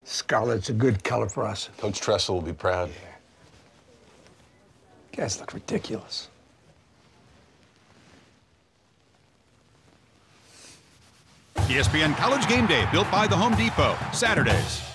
Scarlet's a good color for us. Coach Tressel will be proud. Yeah. Guys look ridiculous. ESPN College GameDay, built by the Home Depot. Saturdays.